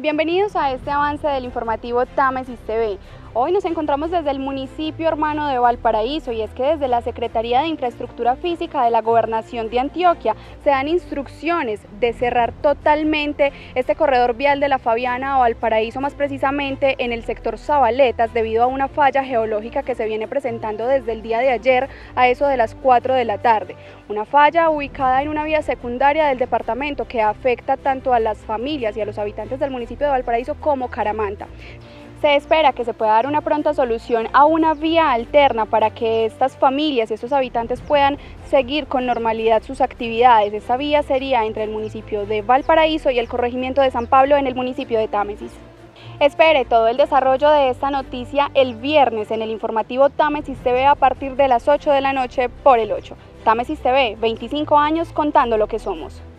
Bienvenidos a este avance del informativo Támesis TV. Hoy nos encontramos desde el municipio hermano de Valparaíso y es que desde la Secretaría de Infraestructura Física de la Gobernación de Antioquia se dan instrucciones de cerrar totalmente este corredor vial de la Fabiana a Valparaíso, más precisamente en el sector Zabaletas, debido a una falla geológica que se viene presentando desde el día de ayer a eso de las 4 de la tarde. Una falla ubicada en una vía secundaria del departamento que afecta tanto a las familias y a los habitantes del municipio de Valparaíso como Caramanta. Se espera que se pueda dar una pronta solución a una vía alterna para que estas familias y estos habitantes puedan seguir con normalidad sus actividades. Esta vía sería entre el municipio de Valparaíso y el corregimiento de San Pablo en el municipio de Támesis. Espere todo el desarrollo de esta noticia el viernes en el informativo Támesis TV a partir de las 8 de la noche por el 8. Támesis TV, 25 años contando lo que somos.